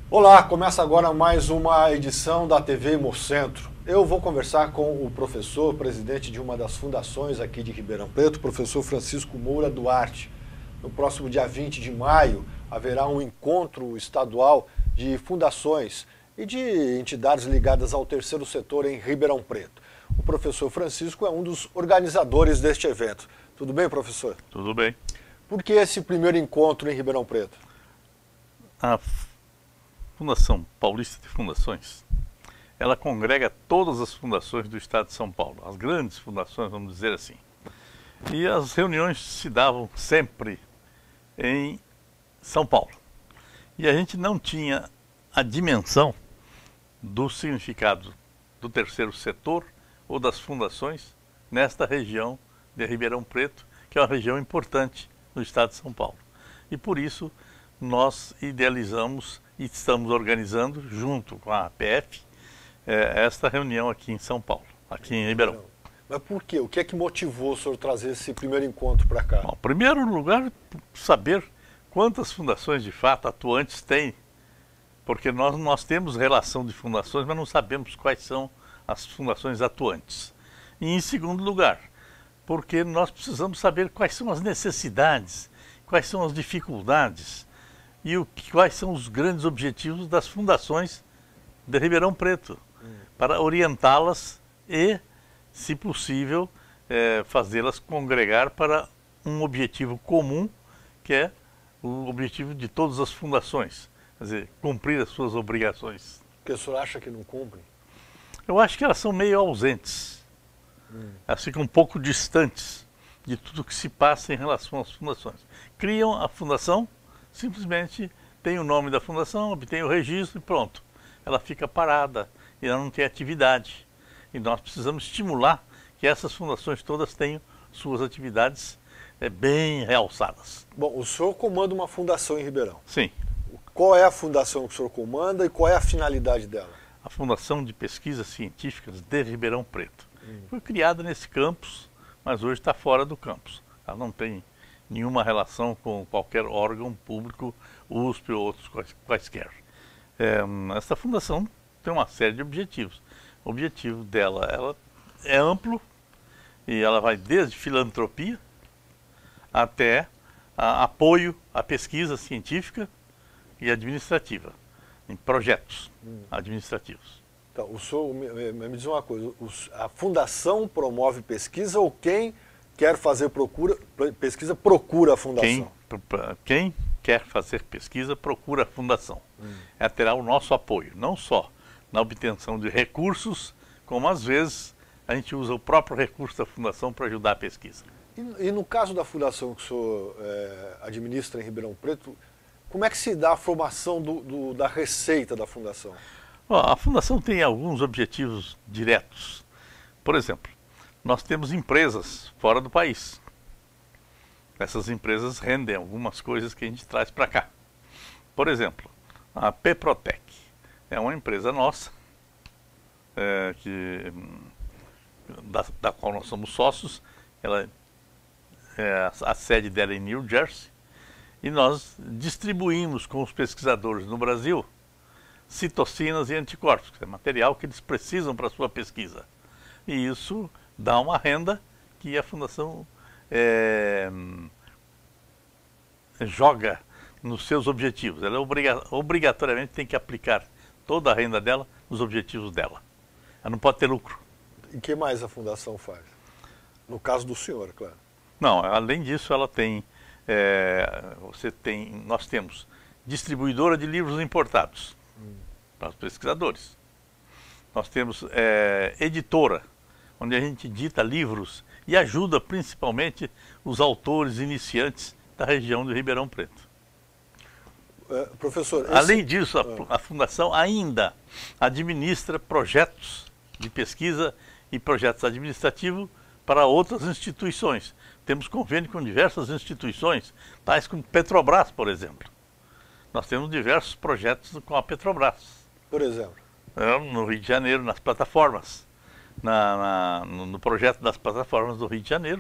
Olá, começa agora mais uma edição da TV Hemocentro. Eu vou conversar com o professor, presidente de uma das fundações aqui de Ribeirão Preto, o professor Francisco Moura Duarte. No próximo dia 20 de maio haverá um encontro estadual de fundações e de entidades ligadas ao terceiro setor em Ribeirão Preto. O professor Francisco é um dos organizadores deste evento. Tudo bem, professor? Tudo bem. Por que esse primeiro encontro em Ribeirão Preto? A Fundação Paulista de Fundações, ela congrega todas as fundações do estado de São Paulo, as grandes fundações, vamos dizer assim. E as reuniões se davam sempre em São Paulo. E a gente não tinha a dimensão do significado do terceiro setor ou das fundações nesta região de Ribeirão Preto, que é uma região importante no estado de São Paulo. E por isso nós idealizamos e estamos organizando, junto com a APF, esta reunião aqui em São Paulo, aqui em Ribeirão. Mas por quê? O que é que motivou o senhor trazer esse primeiro encontro para cá? Bom, em primeiro lugar, saber quantas fundações de fato atuantes tem, porque nós temos relação de fundações, mas não sabemos quais são as fundações atuantes. E em segundo lugar, porque nós precisamos saber quais são as necessidades, quais são as dificuldades e quais são os grandes objetivos das fundações de Ribeirão Preto, para orientá-las e, se possível, fazê-las congregar para um objetivo comum, que é o objetivo de todas as fundações, quer dizer, cumprir as suas obrigações. Porque o senhor acha que não cumprem? Eu acho que elas são meio ausentes, elas ficam um pouco distantes de tudo que se passa em relação às fundações. Criam a fundação, simplesmente tem o nome da fundação, obtém o registro e pronto. Ela fica parada e ela não tem atividade. E nós precisamos estimular que essas fundações todas tenham suas atividades bem realçadas. Bom, o senhor comanda uma fundação em Ribeirão. Sim. Qual é a fundação que o senhor comanda e qual é a finalidade dela? A Fundação de Pesquisas Científicas de Ribeirão Preto. Foi criada nesse campus, mas hoje está fora do campus. Ela não tem nenhuma relação com qualquer órgão público, USP ou outros quaisquer. Essa fundação tem uma série de objetivos. O objetivo dela ela é amplo e ela vai desde filantropia até apoio à pesquisa científica e administrativa, em projetos administrativos. Então, o senhor me diz uma coisa, a fundação promove pesquisa ou quem quer fazer pesquisa procura a fundação? Quem quer fazer pesquisa procura a fundação. Ela terá o nosso apoio, não só na obtenção de recursos, como às vezes a gente usa o próprio recurso da fundação para ajudar a pesquisa. E no caso da fundação que o senhor administra em Ribeirão Preto, como é que se dá a formação da receita da fundação? A fundação tem alguns objetivos diretos. Por exemplo, nós temos empresas fora do país. Essas empresas rendem algumas coisas que a gente traz para cá. Por exemplo, a Peprotec é uma empresa nossa, da qual nós somos sócios. A sede dela é em New Jersey. E nós distribuímos com os pesquisadores no Brasil citocinas e anticorpos, que é material que eles precisam para a sua pesquisa. E isso dá uma renda que a fundação joga nos seus objetivos. Ela obrigatoriamente tem que aplicar toda a renda dela nos objetivos dela. Ela não pode ter lucro. E o que mais a fundação faz? No caso do senhor, claro. Não, além disso ela tem, nós temos distribuidora de livros importados para os pesquisadores. Nós temos editora, onde a gente edita livros e ajuda principalmente os autores iniciantes da região de Ribeirão Preto. Professor, além disso, a fundação ainda administra projetos de pesquisa e projetos administrativos para outras instituições. Temos convênio com diversas instituições, tais como Petrobras, por exemplo. Nós temos diversos projetos com a Petrobras. Por exemplo? No Rio de Janeiro, nas plataformas. No projeto das plataformas do Rio de Janeiro,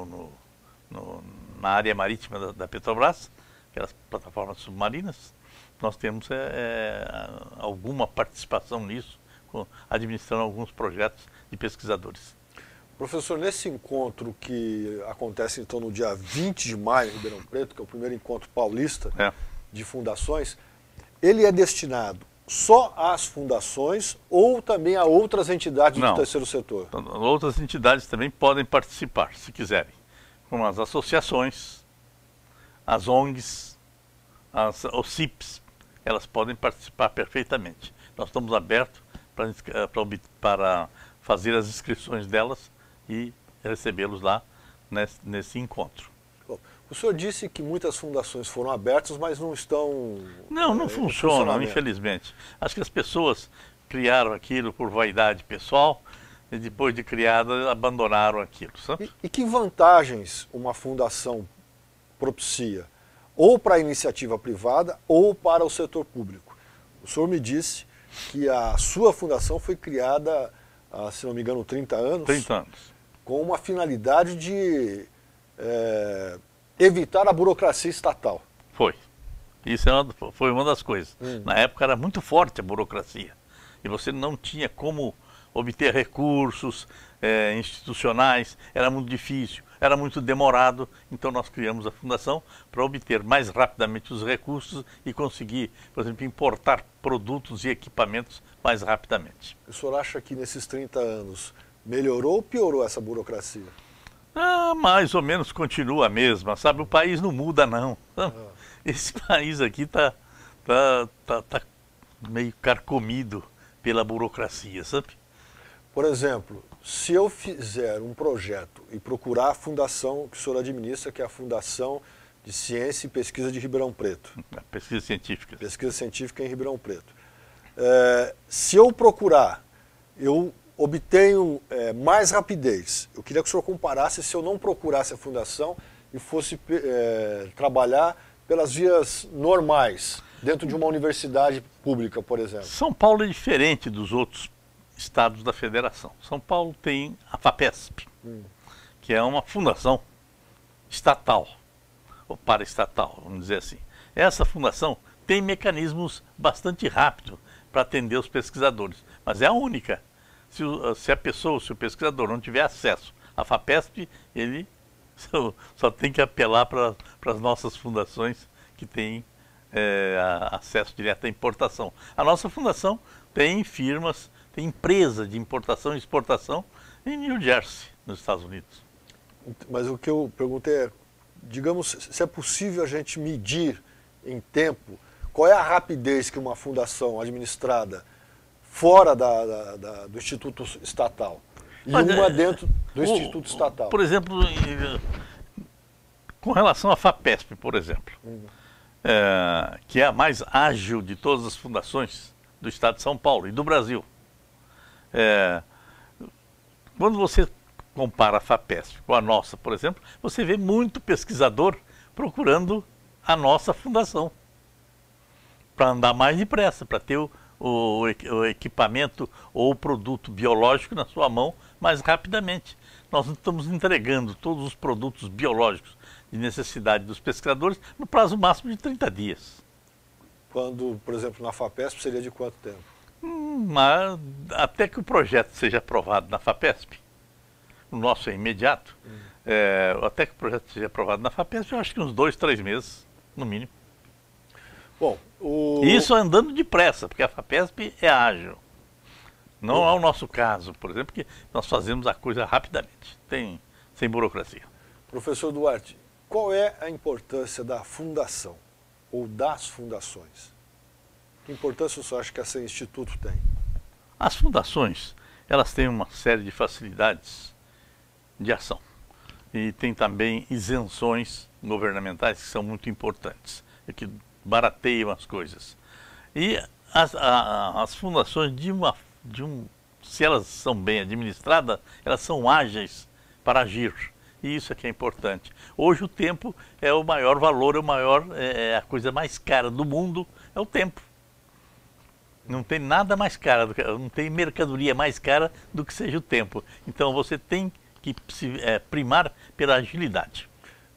na área marítima da Petrobras, aquelas plataformas submarinas. nós temos alguma participação nisso, administrando alguns projetos de pesquisadores. Professor, nesse encontro que acontece então no dia 20 de maio em Ribeirão Preto, que é o primeiro encontro paulista de fundações, ele é destinado só às fundações ou também a outras entidades do terceiro setor? Outras entidades também podem participar, se quiserem, como as associações, as ONGs, as OCIPs, elas podem participar perfeitamente. Nós estamos abertos para fazer as inscrições delas e recebê-los lá nesse encontro. Bom, o senhor disse que muitas fundações foram abertas, mas não estão... Não funcionam, infelizmente. Acho que as pessoas criaram aquilo por vaidade pessoal e depois de criada abandonaram aquilo, sabe? E que vantagens uma fundação propicia? Ou para a iniciativa privada ou para o setor público? O senhor me disse que a sua fundação foi criada há, se não me engano, 30 anos. 30 anos. Com uma finalidade de evitar a burocracia estatal. Foi. Isso foi uma das coisas. Na época era muito forte a burocracia. E você não tinha como obter recursos institucionais, era muito difícil, era muito demorado. Então nós criamos a fundação para obter mais rapidamente os recursos e conseguir, por exemplo, importar produtos e equipamentos mais rapidamente. O senhor acha que nesses 30 anos melhorou ou piorou essa burocracia? Mais ou menos continua a mesma, sabe? O país não muda, não. Esse país aqui está meio carcomido pela burocracia, sabe? Por exemplo, se eu fizer um projeto e procurar a fundação que o senhor administra, que é a Fundação de Ciência e Pesquisa de Ribeirão Preto. Pesquisa científica. Pesquisa científica em Ribeirão Preto. Se eu procurar, eu obtenho mais rapidez. Eu queria que o senhor comparasse se eu não procurasse a fundação e fosse trabalhar pelas vias normais, dentro de uma universidade pública, por exemplo. São Paulo é diferente dos outros estados da federação. São Paulo tem a FAPESP, que é uma fundação estatal, ou paraestatal, vamos dizer assim. Essa fundação tem mecanismos bastante rápidos para atender os pesquisadores, mas é a única. Se a pessoa, se o pesquisador não tiver acesso à FAPESP, ele só tem que apelar para as nossas fundações que têm acesso direto à importação. A nossa fundação tem firmas, tem empresa de importação e exportação em New Jersey, nos Estados Unidos. Mas o que eu perguntei é, digamos, se é possível a gente medir em tempo qual é a rapidez que uma fundação administrada fora do Instituto Estatal e uma dentro do Instituto Estatal. Por exemplo, com relação à FAPESP, por exemplo, que é a mais ágil de todas as fundações do Estado de São Paulo e do Brasil. Quando você compara a FAPESP com a nossa, por exemplo, você vê muito pesquisador procurando a nossa fundação para andar mais depressa, para ter o equipamento ou o produto biológico na sua mão mais rapidamente. Nós estamos entregando todos os produtos biológicos de necessidade dos pesquisadores no prazo máximo de 30 dias. Quando, por exemplo, na FAPESP seria de quanto tempo? Mas até que o projeto seja aprovado na FAPESP, o nosso é imediato, até que o projeto seja aprovado na FAPESP, eu acho que uns 2, 3 meses, no mínimo. Bom, Isso andando depressa, porque a FAPESP é ágil. Não é o nosso caso, por exemplo, que nós fazemos a coisa rapidamente, sem burocracia. Professor Duarte, qual é a importância da fundação ou das fundações? Que importância o senhor acha que esse instituto tem? As fundações, elas têm uma série de facilidades de ação. E tem também isenções governamentais que são muito importantes, e que barateiam as coisas. E as fundações, se elas são bem administradas, elas são ágeis para agir. E isso é que é importante. Hoje o tempo é o maior valor, é a coisa mais cara do mundo, é o tempo. Não tem nada mais caro, não tem mercadoria mais cara do que seja o tempo. Então você tem que se primar pela agilidade.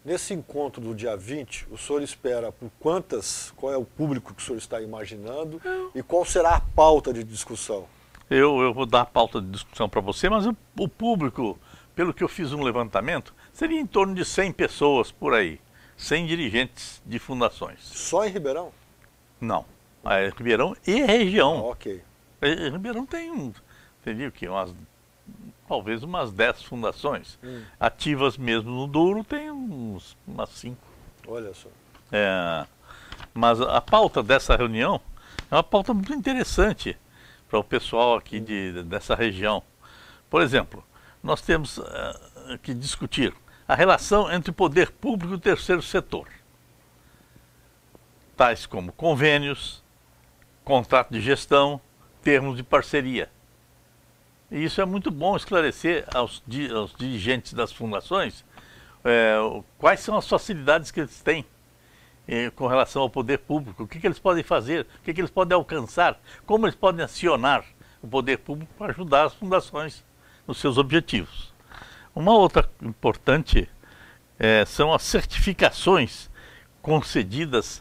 Nesse encontro do dia 20, o senhor espera por qual é o público que o senhor está imaginando e qual será a pauta de discussão? Eu vou dar a pauta de discussão para você, mas o público, pelo que eu fiz um levantamento, seria em torno de 100 pessoas por aí, 100 dirigentes de fundações. Só em Ribeirão? Não, é Ribeirão e região. Ok. Ribeirão tem, seria o quê? Talvez umas 10 fundações. Ativas mesmo no Douro tem umas 5. Olha só. Mas a pauta dessa reunião é uma pauta muito interessante para o pessoal aqui dessa região. Por exemplo, nós temos que discutir a relação entre o poder público e o terceiro setor, tais como convênios, contrato de gestão, termos de parceria. E isso é muito bom esclarecer aos dirigentes das fundações quais são as facilidades que eles têm com relação ao poder público, o que eles podem fazer, o que eles podem alcançar, como eles podem acionar o poder público para ajudar as fundações nos seus objetivos. Uma outra importante são as certificações concedidas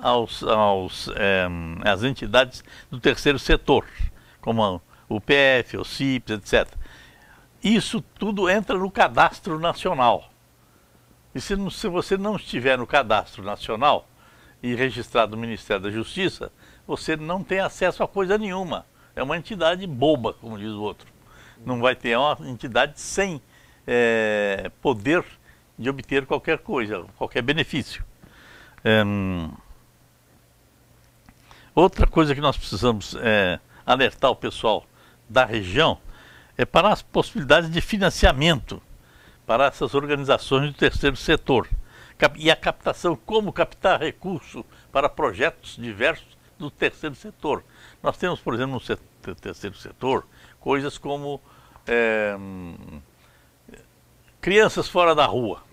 às entidades do terceiro setor, como o PF, o CIPS, etc. Isso tudo entra no cadastro nacional. E se você não estiver no cadastro nacional e registrado no Ministério da Justiça, você não tem acesso a coisa nenhuma. É uma entidade boba, como diz o outro. Não vai ter, é uma entidade sem poder de obter qualquer coisa, qualquer benefício. Outra coisa que nós precisamos alertar o pessoal da região é para as possibilidades de financiamento para essas organizações do terceiro setor e a captação, como captar recurso para projetos diversos do terceiro setor. Nós temos, por exemplo, no terceiro setor, coisas como crianças fora da rua.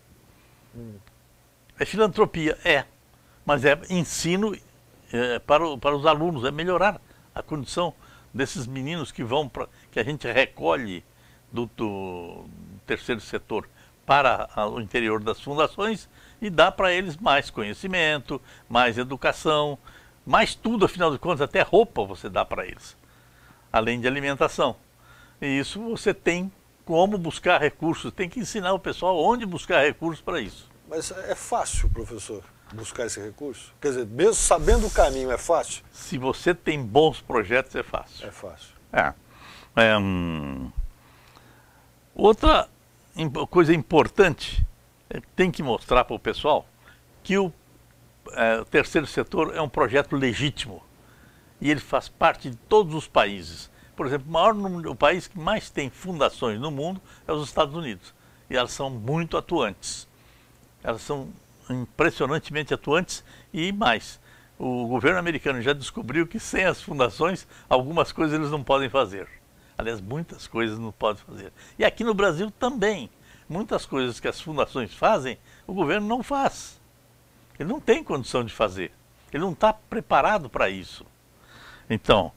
É filantropia, mas é ensino para os alunos, é melhorar a condição desses meninos que a gente recolhe do terceiro setor para o interior das fundações e dá para eles mais conhecimento, mais educação, mais tudo, afinal de contas, até roupa você dá para eles, além de alimentação. E isso você tem como buscar recursos, tem que ensinar o pessoal onde buscar recursos para isso. Mas é fácil, professor, buscar esse recurso? Quer dizer, mesmo sabendo o caminho, é fácil? Se você tem bons projetos, é fácil. É fácil. Outra coisa importante, tem que mostrar para o pessoal que o terceiro setor é um projeto legítimo e ele faz parte de todos os países. Por exemplo, o país que mais tem fundações no mundo é os Estados Unidos e elas são muito atuantes. Elas são impressionantemente atuantes e mais. O governo americano já descobriu que sem as fundações, algumas coisas eles não podem fazer. Aliás, muitas coisas não podem fazer. E aqui no Brasil também. Muitas coisas que as fundações fazem, o governo não faz. Ele não tem condição de fazer. Ele não está preparado para isso. Então,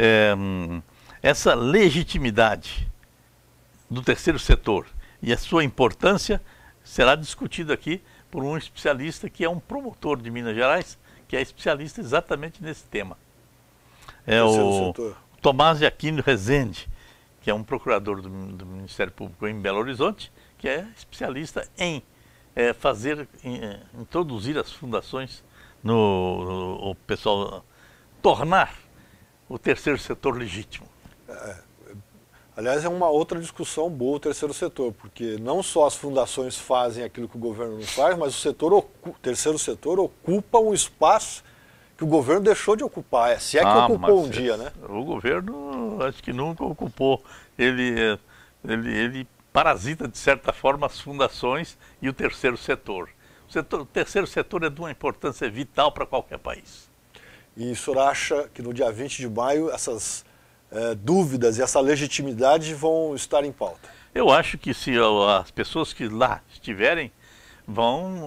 essa legitimidade do terceiro setor e a sua importância será discutido aqui por um especialista que é um promotor de Minas Gerais, que é especialista exatamente nesse tema. É o Tomás de Aquino Rezende, que é um procurador do Ministério Público em Belo Horizonte, que é especialista em introduzir as fundações o pessoal, tornar o terceiro setor legítimo. Aliás, é uma outra discussão boa o terceiro setor, porque não só as fundações fazem aquilo que o governo não faz, mas o terceiro setor ocupa um espaço que o governo deixou de ocupar, se é que ocupou um dia, né? O governo acho que nunca ocupou. Ele parasita, de certa forma, as fundações e o terceiro setor. O terceiro setor é de uma importância vital para qualquer país. E o senhor acha que no dia 20 de maio essas dúvidas e essa legitimidade vão estar em pauta? Eu acho que se as pessoas que lá estiverem vão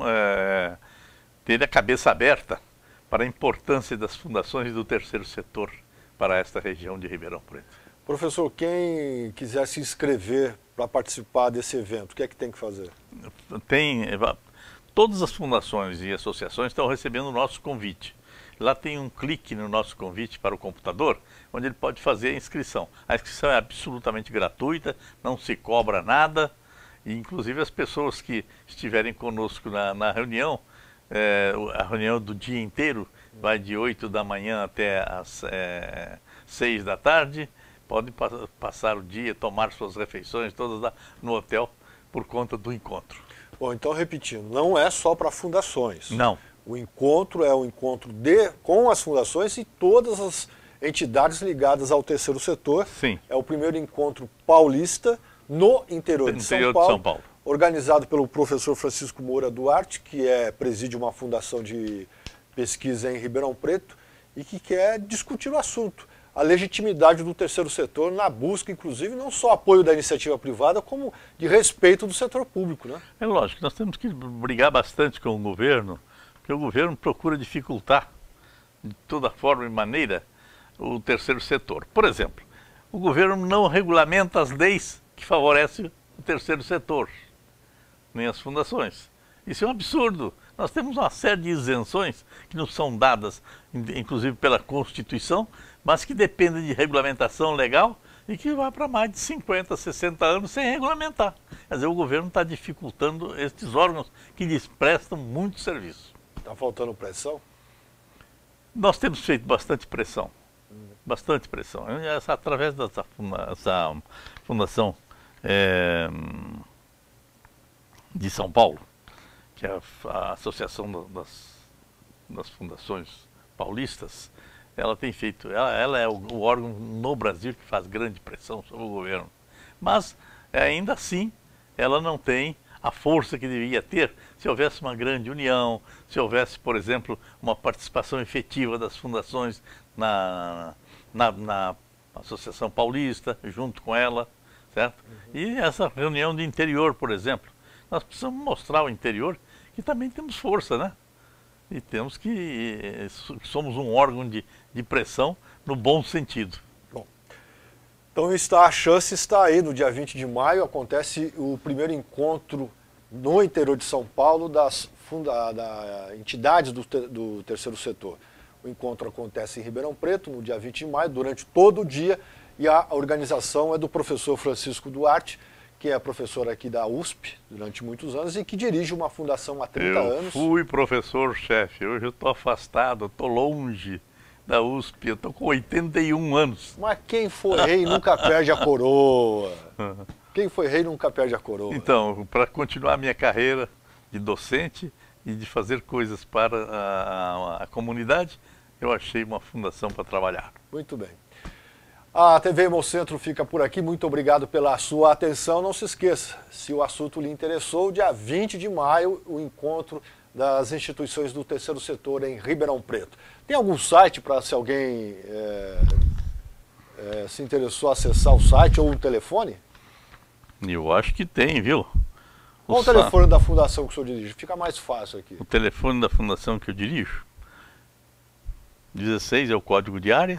ter a cabeça aberta para a importância das fundações do terceiro setor para esta região de Ribeirão Preto. Professor, quem quiser se inscrever para participar desse evento, o que é que tem que fazer? todas as fundações e associações estão recebendo o nosso convite. Lá tem um clique no nosso convite para o computador, onde ele pode fazer a inscrição. A inscrição é absolutamente gratuita, não se cobra nada, e inclusive as pessoas que estiverem conosco na reunião, a reunião do dia inteiro, vai de 8 da manhã até as 6 da tarde, podem passar o dia, tomar suas refeições todas lá no hotel por conta do encontro. Bom, então repetindo, não é só para fundações. Não. O encontro é um encontro com as fundações e todas as entidades ligadas ao terceiro setor. Sim. É o primeiro encontro paulista no interior de São Paulo, organizado pelo professor Francisco Moura Duarte, que preside uma fundação de pesquisa em Ribeirão Preto e que quer discutir o assunto. A legitimidade do terceiro setor na busca, inclusive, não só apoio da iniciativa privada, como de respeito do setor público, né? É lógico, nós temos que brigar bastante com o governo, porque o governo procura dificultar de toda forma e maneira o terceiro setor. Por exemplo, o governo não regulamenta as leis que favorecem o terceiro setor, nem as fundações. Isso é um absurdo. Nós temos uma série de isenções que nos são dadas, inclusive pela Constituição, mas que dependem de regulamentação legal e que vai para mais de 50, 60 anos sem regulamentar. Quer dizer, o governo está dificultando estes órgãos que lhes prestam muito serviço. Está faltando pressão? Nós temos feito bastante pressão. Bastante pressão. Através dessa fundação de São Paulo, que é a Associação das Fundações Paulistas, ela tem feito, ela é o órgão no Brasil que faz grande pressão sobre o governo. Mas, ainda assim, ela não tem a força que deveria ter se houvesse uma grande união, se houvesse, por exemplo, uma participação efetiva das fundações na Associação Paulista, junto com ela, certo? E essa reunião de interior, por exemplo, nós precisamos mostrar ao interior que também temos força, né? E temos que somos um órgão de pressão no bom sentido. Bom, então a chance está aí, no dia 20 de maio, acontece o primeiro encontro no interior de São Paulo das entidades do terceiro setor. O encontro acontece em Ribeirão Preto, no dia 20 de maio, durante todo o dia, e a organização é do professor Francisco Duarte, que é professor aqui da USP durante muitos anos e que dirige uma fundação há 30 anos. Eu fui professor-chefe, hoje eu estou afastado, estou longe da USP, eu estou com 81 anos. Mas quem foi rei nunca perde a coroa. Quem foi rei nunca perde a coroa. Então, para continuar a minha carreira de docente e de fazer coisas para a comunidade, eu achei uma fundação para trabalhar. Muito bem. A TV Hemocentro fica por aqui, muito obrigado pela sua atenção. Não se esqueça, se o assunto lhe interessou, dia 20 de maio, o encontro das instituições do terceiro setor em Ribeirão Preto. Tem algum site para, se alguém se interessou, acessar o site ou um telefone? Eu acho que tem, viu? Qual o telefone da fundação que o senhor dirige? Fica mais fácil aqui. O telefone da fundação que eu dirijo, 16 é o código de área,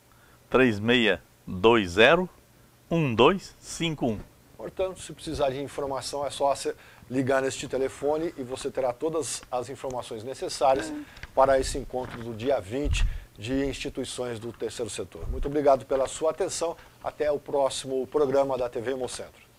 3620-1251. Portanto, se precisar de informação, é só ligar neste telefone e você terá todas as informações necessárias para esse encontro do dia 20 de instituições do terceiro setor. Muito obrigado pela sua atenção. Até o próximo programa da TV Hemocentro.